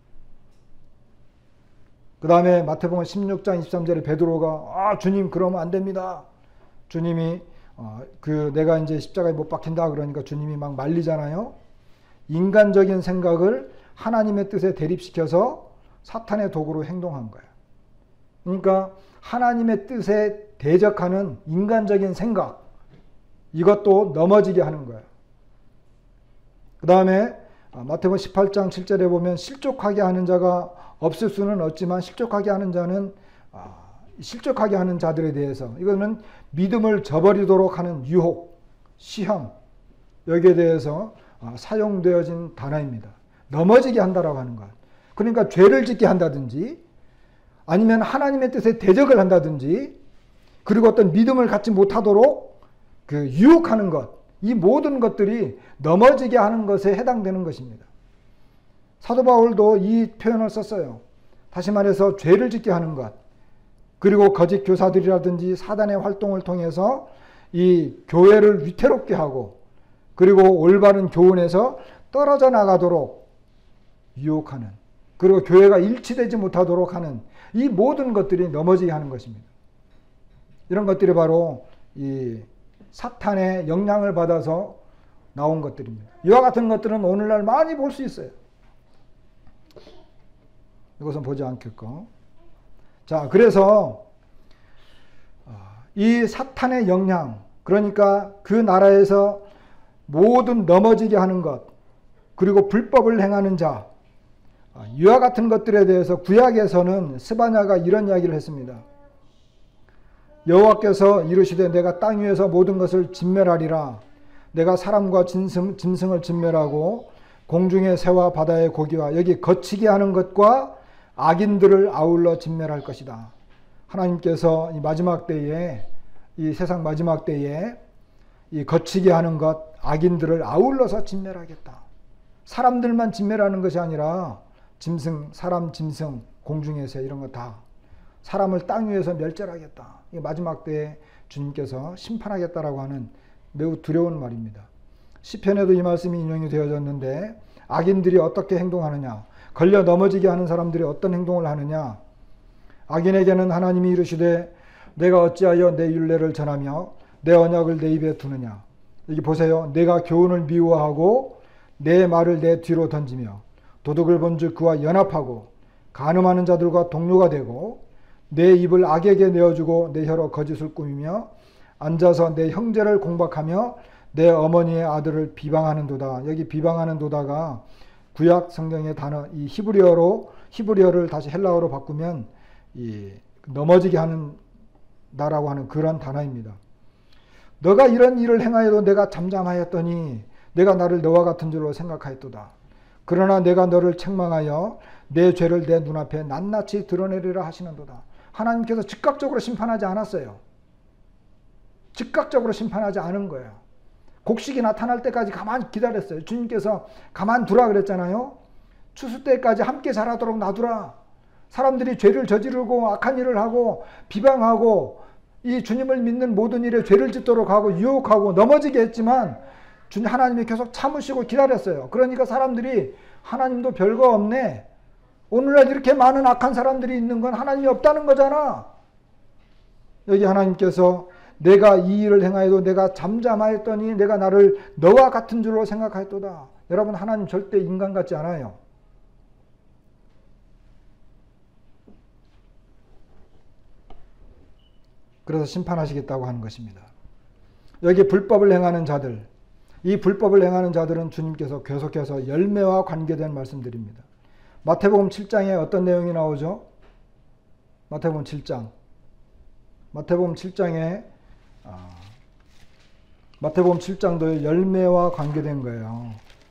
그 다음에 마태복음 십육 장 이십삼 절에 베드로가 아 주님 그러면 안 됩니다. 주님이 어, 그 내가 이제 십자가에 못 박힌다 그러니까 주님이 막 말리잖아요. 인간적인 생각을 하나님의 뜻에 대립시켜서 사탄의 도구로 행동한 거예요. 그러니까 하나님의 뜻에 대적하는 인간적인 생각, 이것도 넘어지게 하는 거예요. 그 다음에 마태복음 십팔 장 칠 절에 보면 실족하게 하는 자가 없을 수는 없지만 실족하게 하는 자는 실족하게 하는 자들에 대해서, 이거는 믿음을 저버리도록 하는 유혹, 시험, 여기에 대해서 사용되어진 단어입니다. 넘어지게 한다라고 하는 것. 그러니까 죄를 짓게 한다든지 아니면 하나님의 뜻에 대적을 한다든지 그리고 어떤 믿음을 갖지 못하도록 그 유혹하는 것, 이 모든 것들이 넘어지게 하는 것에 해당되는 것입니다. 사도 바울도 이 표현을 썼어요. 다시 말해서 죄를 짓게 하는 것, 그리고 거짓 교사들이라든지 사단의 활동을 통해서 이 교회를 위태롭게 하고 그리고 올바른 교훈에서 떨어져 나가도록 유혹하는, 그리고 교회가 일치되지 못하도록 하는 이 모든 것들이 넘어지게 하는 것입니다. 이런 것들이 바로 이 사탄의 영향을 받아서 나온 것들입니다. 이와 같은 것들은 오늘날 많이 볼 수 있어요. 이것은 보지 않겠고. 자, 그래서 이 사탄의 영향, 그러니까 그 나라에서 모든 넘어지게 하는 것, 그리고 불법을 행하는 자, 이와 같은 것들에 대해서 구약에서는 스바냐가 이런 이야기를 했습니다. 여호와께서 이르시되 내가 땅 위에서 모든 것을 진멸하리라. 내가 사람과 짐승, 짐승을 진멸하고 공중의 새와 바다의 고기와 여기 거치게 하는 것과 악인들을 아울러 진멸할 것이다. 하나님께서 이 마지막 때에, 이 세상 마지막 때에 이 거치게 하는 것, 악인들을 아울러서 진멸하겠다. 사람들만 진멸하는 것이 아니라 짐승, 사람, 짐승, 공중의 새 이런 거 다 사람을 땅 위에서 멸절하겠다. 이 마지막 때에 주님께서 심판하겠다라고 하는 매우 두려운 말입니다. 시편에도 이 말씀이 인용이 되어졌는데 악인들이 어떻게 행동하느냐, 걸려 넘어지게 하는 사람들이 어떤 행동을 하느냐. 악인에게는 하나님이 이르시되 내가 어찌하여 내 율례를 전하며 내 언약을 내 입에 두느냐. 여기 보세요. 내가 교훈을 미워하고 내 말을 내 뒤로 던지며 도둑을 본즉 그와 연합하고 간음하는 자들과 동료가 되고 내 입을 악에게 내어주고 내 혀로 거짓을 꾸미며 앉아서 내 형제를 공박하며 내 어머니의 아들을 비방하는도다. 여기 비방하는도다가 구약 성경의 단어, 이 히브리어로, 히브리어를 다시 헬라어로 바꾸면 이 넘어지게 하는 나라고 하는 그런 단어입니다. 너가 이런 일을 행하여도 내가 잠잠하였더니 내가 나를 너와 같은 줄로 생각하였도다. 그러나 내가 너를 책망하여 내 죄를 내 눈앞에 낱낱이 드러내리라 하시는도다. 하나님께서 즉각적으로 심판하지 않았어요. 즉각적으로 심판하지 않은 거예요. 곡식이 나타날 때까지 가만히 기다렸어요. 주님께서 가만 두라 그랬잖아요. 추수 때까지 함께 자라도록 놔두라. 사람들이 죄를 저지르고 악한 일을 하고 비방하고 이 주님을 믿는 모든 일에 죄를 짓도록 하고 유혹하고 넘어지게 했지만 주님 하나님이 계속 참으시고 기다렸어요. 그러니까 사람들이 하나님도 별거 없네. 오늘날 이렇게 많은 악한 사람들이 있는 건 하나님이 없다는 거잖아. 여기 하나님께서 내가 이 일을 행하여도 내가 잠잠하였더니 내가 나를 너와 같은 줄로 생각하였도다. 여러분, 하나님 절대 인간 같지 않아요. 그래서 심판하시겠다고 하는 것입니다. 여기 불법을 행하는 자들, 이 불법을 행하는 자들은 주님께서 계속해서 열매와 관계된 말씀드립니다. 마태복음 칠 장에 어떤 내용이 나오죠? 마태복음 칠 장. 마태복음 칠 장에 아, 마태복음 칠 장도 열매와 관계된 거예요.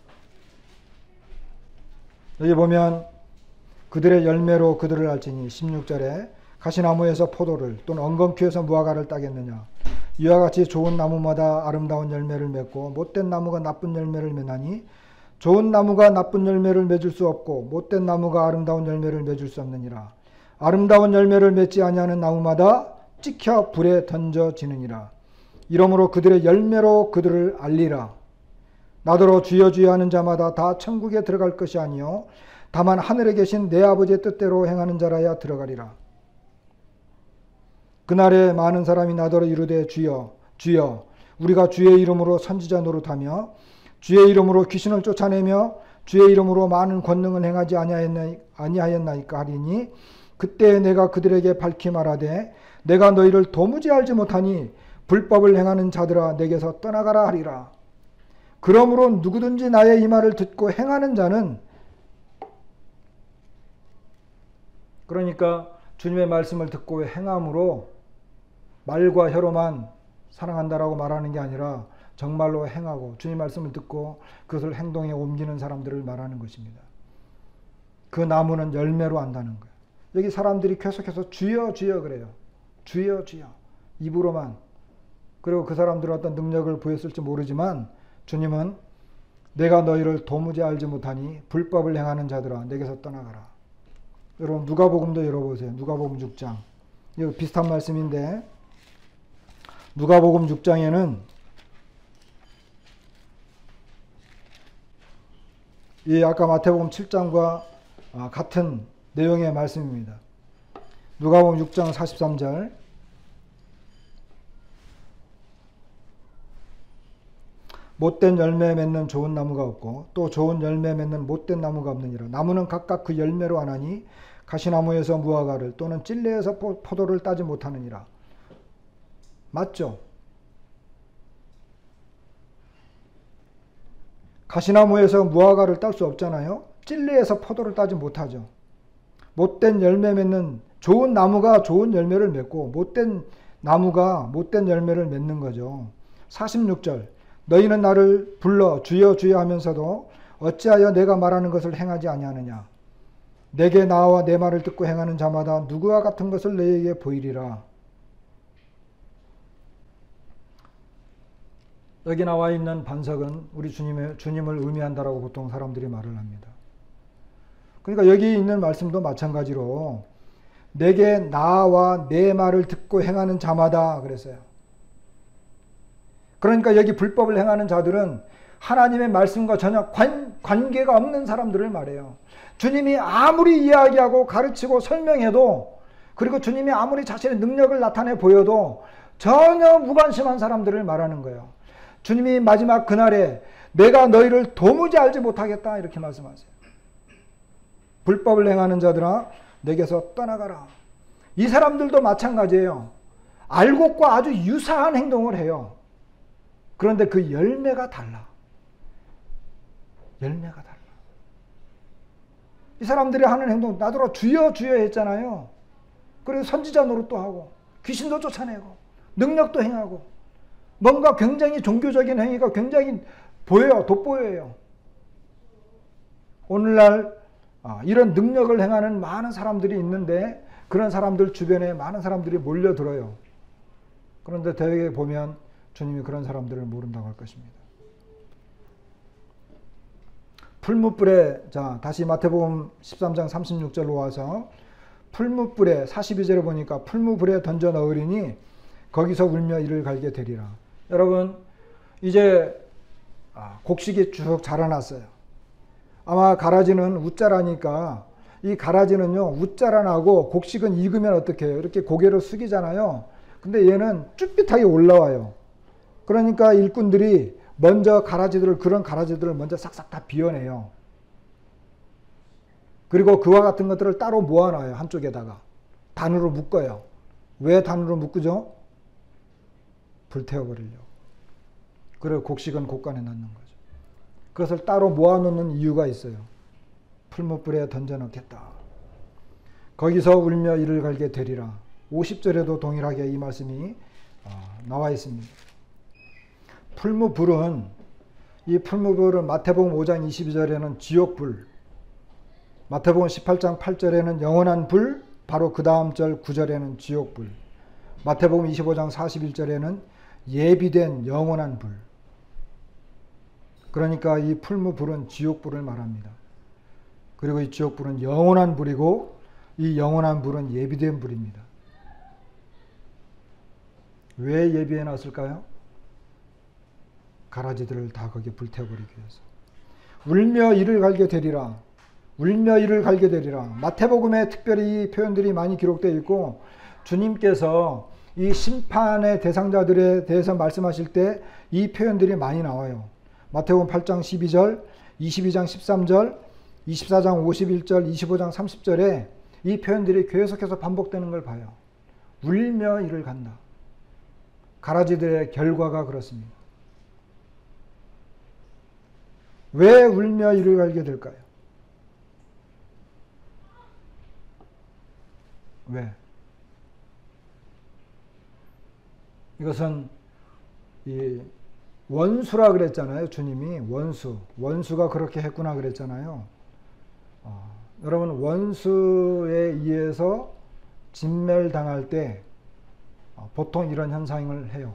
여기 보면 그들의 열매로 그들을 알지니 십육 절에 가시나무에서 포도를 또는 엉겅퀴에서 무화과를 따겠느냐. 이와 같이 좋은 나무마다 아름다운 열매를 맺고 못된 나무가 나쁜 열매를 맺나니 좋은 나무가 나쁜 열매를 맺을 수 없고 못된 나무가 아름다운 열매를 맺을 수 없느니라. 아름다운 열매를 맺지 아니하는 나무마다 찍혀 불에 던져지느니라. 이러므로 그들의 열매로 그들을 알리라. 나더러 주여 주여 하는 자마다 다 천국에 들어갈 것이 아니요 다만 하늘에 계신 내 아버지의 뜻대로 행하는 자라야 들어가리라. 그날에 많은 사람이 나더러 이르되 주여 주여 우리가 주의 이름으로 선지자 노릇하며 주의 이름으로 귀신을 쫓아내며 주의 이름으로 많은 권능을 행하지 아니하였나이까 하리니 그때 내가 그들에게 밝히 말하되 내가 너희를 도무지 알지 못하니 불법을 행하는 자들아 내게서 떠나가라 하리라. 그러므로 누구든지 나의 이 말을 듣고 행하는 자는, 그러니까 주님의 말씀을 듣고 행함으로 말과 혀로만 사랑한다라고 말하는 게 아니라 정말로 행하고 주님 말씀을 듣고 그것을 행동에 옮기는 사람들을 말하는 것입니다. 그 나무는 열매로 안다는 거예요. 여기 사람들이 계속해서 주여 주여 그래요. 주여 주여 입으로만. 그리고 그 사람들은 어떤 능력을 보였을지 모르지만 주님은 내가 너희를 도무지 알지 못하니 불법을 행하는 자들아 내게서 떠나가라. 여러분 누가복음도 열어보세요. 누가복음 육 장. 이거 비슷한 말씀인데 누가복음 육 장에는 이 아까 마태복음 칠 장과 같은 내용의 말씀입니다. 누가복음 육 장 사십삼 절 못된 열매 맺는 좋은 나무가 없고 또 좋은 열매 맺는 못된 나무가 없느니라. 나무는 각각 그 열매로 아나니 가시나무에서 무화과를 또는 찔레에서 포도를 따지 못하느니라. 맞죠? 가시나무에서 무화과를 딸 수 없잖아요. 찔레에서 포도를 따지 못하죠. 못된 열매 맺는 좋은 나무가 좋은 열매를 맺고 못된 나무가 못된 열매를 맺는 거죠. 사십육 절 너희는 나를 불러 주여 주여 하면서도 어찌하여 내가 말하는 것을 행하지 아니하느냐. 내게 나와 내 말을 듣고 행하는 자마다 누구와 같은 것을 너희에게 보이리라. 여기 나와 있는 반석은 우리 주님의, 주님을 의미한다라고 보통 사람들이 말을 합니다. 그러니까 여기 있는 말씀도 마찬가지로 내게 나와 내 말을 듣고 행하는 자마다 그랬어요. 그러니까 여기 불법을 행하는 자들은 하나님의 말씀과 전혀 관, 관계가 없는 사람들을 말해요. 주님이 아무리 이야기하고 가르치고 설명해도 그리고 주님이 아무리 자신의 능력을 나타내 보여도 전혀 무관심한 사람들을 말하는 거예요. 주님이 마지막 그날에 내가 너희를 도무지 알지 못하겠다 이렇게 말씀하세요. 불법을 행하는 자들아 내게서 떠나가라. 이 사람들도 마찬가지예요. 알곡과 아주 유사한 행동을 해요. 그런데 그 열매가 달라. 열매가 달라. 이 사람들이 하는 행동 나더러 주여 주여 했잖아요. 그리고 선지자 노릇도 하고 귀신도 쫓아내고 능력도 행하고 뭔가 굉장히 종교적인 행위가 굉장히 보여요. 돋보여요. 오늘날 이런 능력을 행하는 많은 사람들이 있는데 그런 사람들 주변에 많은 사람들이 몰려들어요. 그런데 대개 보면 주님이 그런 사람들을 모른다고 할 것입니다. 풀무불에 자 다시 마태복음 십삼 장 삼십육 절로 와서 풀무불에 사십이 절에 보니까 풀무불에 던져 넣으리니 거기서 울며 이를 갈게 되리라. 여러분 이제 곡식이 쭉 자라났어요. 아마 가라지는 웃자라니까 이 가라지는요 웃자라나고 곡식은 익으면 어떻게 해요? 이렇게 고개를 숙이잖아요. 근데 얘는 쭈삣하게 올라와요. 그러니까 일꾼들이 먼저 가라지들을 그런 가라지들을 먼저 싹싹 다 비워내요. 그리고 그와 같은 것들을 따로 모아놔요. 한쪽에다가 단으로 묶어요. 왜 단으로 묶죠? 불태워버리려고. 그리고 곡식은 곡간에 넣는 거죠. 그것을 따로 모아놓는 이유가 있어요. 풀무불에 던져넣겠다. 거기서 울며 이를 갈게 되리라. 오십 절에도 동일하게 이 말씀이 나와 있습니다. 풀무불은 이 풀무불은 마태복음 오 장 이십이 절에는 지옥불, 마태복음 십팔 장 팔 절에는 영원한 불, 바로 그 다음 절 구 절에는 지옥불, 마태복음 이십오 장 사십일 절에는 예비된 영원한 불. 그러니까 이 풀무불은 지옥불을 말합니다. 그리고 이 지옥불은 영원한 불이고 이 영원한 불은 예비된 불입니다. 왜 예비해 놨을까요? 가라지들을 다 거기에 불태워버리기 위해서. 울며 이를 갈게 되리라. 울며 이를 갈게 되리라. 마태복음에 특별히 이 표현들이 많이 기록되어 있고 주님께서 이 심판의 대상자들에 대해서 말씀하실 때 이 표현들이 많이 나와요. 마태복음 팔 장 십이 절, 이십이 장 십삼 절, 이십사 장 오십일 절, 이십오 장 삼십 절에 이 표현들이 계속해서 반복되는 걸 봐요. 울며 이를 간다. 가라지들의 결과가 그렇습니다. 왜 울며 이를 갈게 될까요? 왜? 이것은 이 원수라 그랬잖아요. 주님이 원수. 원수가 그렇게 했구나 그랬잖아요. 어, 여러분 원수에 의해서 진멸당할 때 어, 보통 이런 현상을 해요.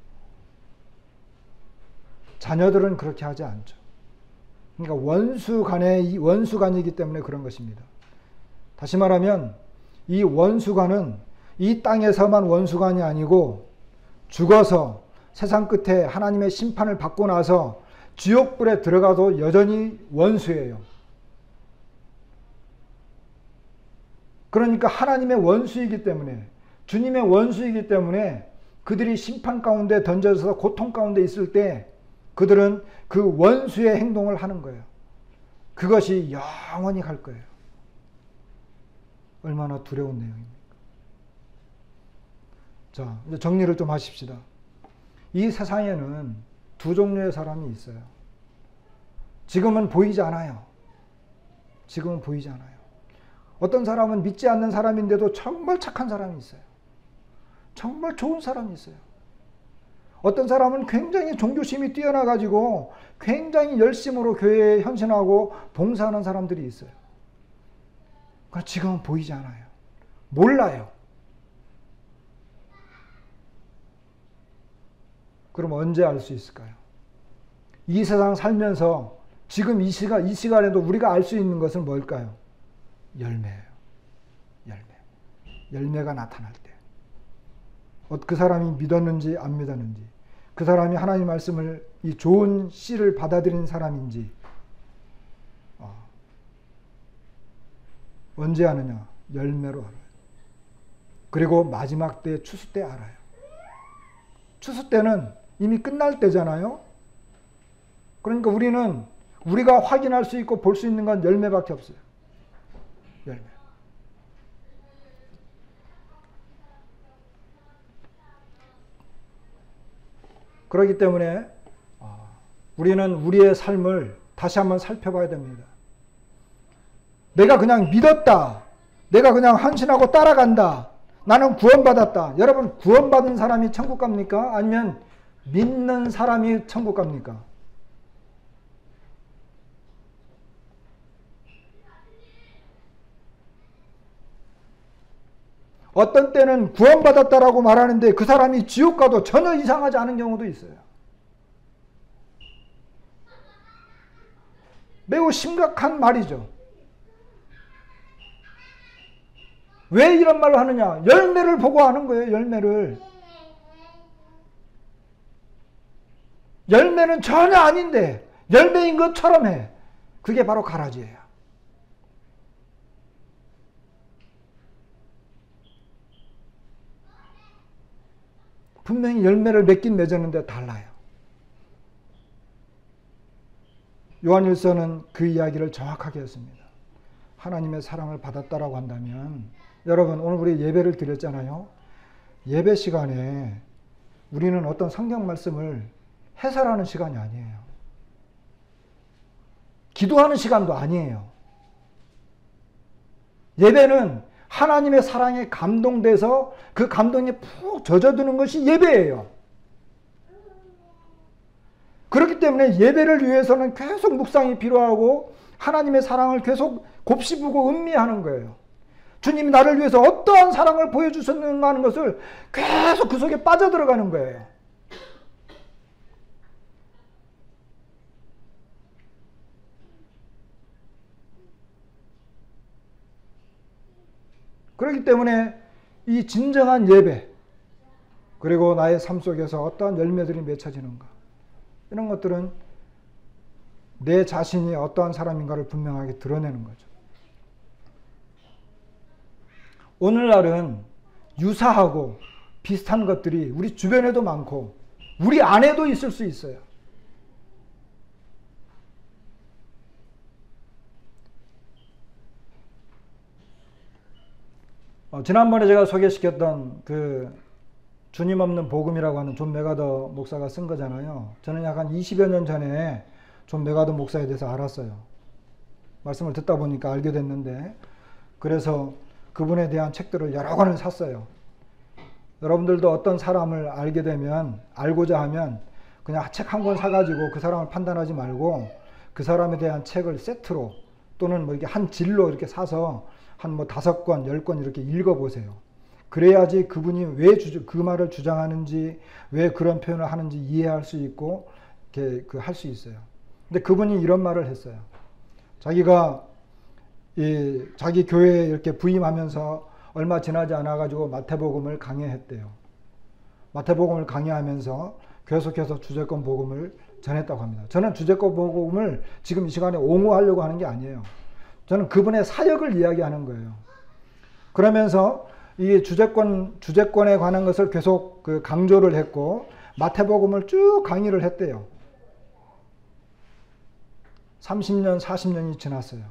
자녀들은 그렇게 하지 않죠. 그러니까 원수간의 원수간이기 때문에 그런 것입니다. 다시 말하면 이 원수간은 이 땅에서만 원수간이 아니고 죽어서 세상 끝에 하나님의 심판을 받고 나서 지옥불에 들어가도 여전히 원수예요. 그러니까 하나님의 원수이기 때문에 주님의 원수이기 때문에 그들이 심판 가운데 던져져서 고통 가운데 있을 때 그들은 그 원수의 행동을 하는 거예요. 그것이 영원히 갈 거예요. 얼마나 두려운 내용입니까? 자, 이제 정리를 좀 하십시다. 이 세상에는 두 종류의 사람이 있어요. 지금은 보이지 않아요. 지금은 보이지 않아요. 어떤 사람은 믿지 않는 사람인데도 정말 착한 사람이 있어요. 정말 좋은 사람이 있어요. 어떤 사람은 굉장히 종교심이 뛰어나가지고 굉장히 열심으로 교회에 헌신하고 봉사하는 사람들이 있어요. 그러나 지금은 보이지 않아요. 몰라요. 그럼 언제 알 수 있을까요? 이 세상 살면서 지금 이 시간, 이 시간에도 우리가 알 수 있는 것은 뭘까요? 열매예요. 열매. 열매가 나타날 때. 그 사람이 믿었는지 안 믿었는지, 그 사람이 하나님 말씀을, 이 좋은 씨를 받아들인 사람인지, 어. 언제 아느냐? 열매로 알아요. 그리고 마지막 때, 추수 때 알아요. 추수 때는 이미 끝날 때잖아요. 그러니까 우리는 우리가 확인할 수 있고 볼 수 있는 건 열매밖에 없어요. 열매. 그렇기 때문에 우리는 우리의 삶을 다시 한번 살펴봐야 됩니다. 내가 그냥 믿었다. 내가 그냥 헌신하고 따라간다. 나는 구원받았다. 여러분, 구원받은 사람이 천국 갑니까? 아니면 믿는 사람이 천국 갑니까? 어떤 때는 구원받았다라고 말하는데 그 사람이 지옥 가도 전혀 이상하지 않은 경우도 있어요. 매우 심각한 말이죠. 왜 이런 말을 하느냐? 열매를 보고 하는 거예요. 열매를. 열매는 전혀 아닌데 열매인 것처럼 해. 그게 바로 가라지예요. 분명히 열매를 맺긴 맺었는데 달라요. 요한일서는 그 이야기를 정확하게 했습니다. 하나님의 사랑을 받았다라고 한다면, 여러분 오늘 우리 예배를 드렸잖아요. 예배 시간에 우리는 어떤 성경 말씀을 해설하는 시간이 아니에요. 기도하는 시간도 아니에요. 예배는 하나님의 사랑에 감동돼서 그 감동에 푹 젖어드는 것이 예배예요. 그렇기 때문에 예배를 위해서는 계속 묵상이 필요하고 하나님의 사랑을 계속 곱씹고 음미하는 거예요. 주님이 나를 위해서 어떠한 사랑을 보여주셨는가 하는 것을 계속 그 속에 빠져들어가는 거예요. 그렇기 때문에 이 진정한 예배, 그리고 나의 삶 속에서 어떠한 열매들이 맺혀지는가, 이런 것들은 내 자신이 어떠한 사람인가를 분명하게 드러내는 거죠. 오늘날은 유사하고 비슷한 것들이 우리 주변에도 많고 우리 안에도 있을 수 있어요. 어, 지난번에 제가 소개시켰던 그 주님 없는 복음이라고 하는 존 메가더 목사가 쓴 거잖아요. 저는 약 한 이십여 년 전에 존 메가더 목사에 대해서 알았어요. 말씀을 듣다 보니까 알게 됐는데, 그래서 그분에 대한 책들을 여러 권을 샀어요. 여러분들도 어떤 사람을 알게 되면, 알고자 하면 그냥 책 한 권 사가지고 그 사람을 판단하지 말고 그 사람에 대한 책을 세트로 또는 뭐 이렇게 한 질로 이렇게 사서 한 뭐 다섯 권, 열 권 이렇게 읽어보세요. 그래야지 그분이 왜 주, 그 말을 주장하는지, 왜 그런 표현을 하는지 이해할 수 있고, 이렇게 그 할 수 있어요. 근데 그분이 이런 말을 했어요. 자기가 이 자기 교회에 이렇게 부임하면서 얼마 지나지 않아가지고 마태복음을 강해했대요. 마태복음을 강해하면서 계속해서 주제권 복음을 전했다고 합니다. 저는 주제권 복음을 지금 이 시간에 옹호하려고 하는 게 아니에요. 저는 그분의 사역을 이야기하는 거예요. 그러면서 이 주제권, 주제권에 관한 것을 계속 그 강조를 했고, 마태복음을 쭉 강의를 했대요. 삼십 년, 사십 년이 지났어요.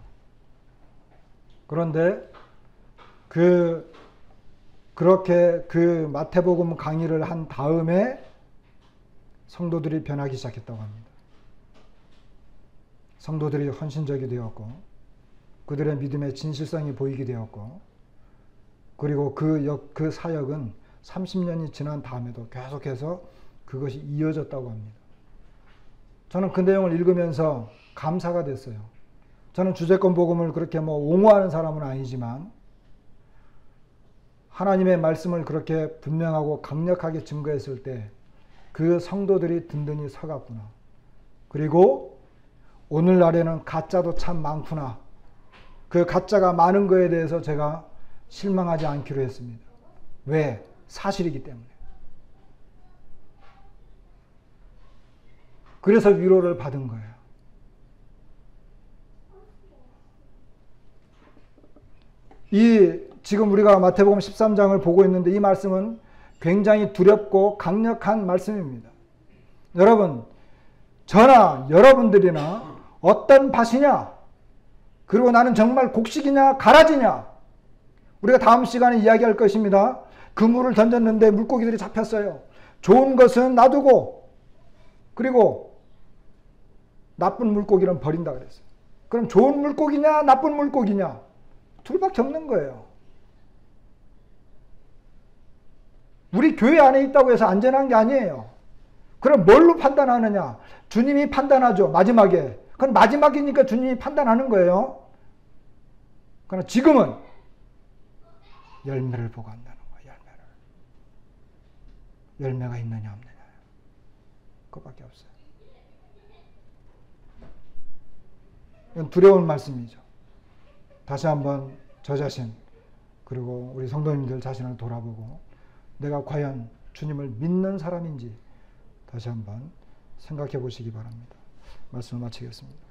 그런데 그 그렇게 그 마태복음 강의를 한 다음에 성도들이 변하기 시작했다고 합니다. 성도들이 헌신적이 되었고 그들의 믿음의 진실성이 보이게 되었고 그리고 그, 역, 그 사역은 삼십 년이 지난 다음에도 계속해서 그것이 이어졌다고 합니다. 저는 그 내용을 읽으면서 감사가 됐어요. 저는 주제권 복음을 그렇게 뭐 옹호하는 사람은 아니지만 하나님의 말씀을 그렇게 분명하고 강력하게 증거했을 때 그 성도들이 든든히 서갔구나. 그리고 오늘날에는 가짜도 참 많구나. 그 가짜가 많은 거에 대해서 제가 실망하지 않기로 했습니다. 왜? 사실이기 때문에. 그래서 위로를 받은 거예요. 이 지금 우리가 마태복음 십삼 장을 보고 있는데 이 말씀은 굉장히 두렵고 강력한 말씀입니다. 여러분, 저나 여러분들이나 어떤 밭이냐? 그리고 나는 정말 곡식이냐 가라지냐? 우리가 다음 시간에 이야기할 것입니다. 그물을 던졌는데 물고기들이 잡혔어요. 좋은 것은 놔두고 그리고 나쁜 물고기는 버린다 그랬어요. 그럼 좋은 물고기냐 나쁜 물고기냐? 둘밖에 없는 거예요. 우리 교회 안에 있다고 해서 안전한 게 아니에요. 그럼 뭘로 판단하느냐? 주님이 판단하죠. 마지막에. 그건 마지막이니까 주님이 판단하는 거예요. 그러나 지금은 열매를 보고 한다는 거예요. 열매를. 열매가 있느냐 없느냐. 그것밖에 없어요. 이건 두려운 말씀이죠. 다시 한번 저 자신 그리고 우리 성도님들 자신을 돌아보고 내가 과연 주님을 믿는 사람인지 다시 한번 생각해 보시기 바랍니다. 말씀을 마치겠습니다.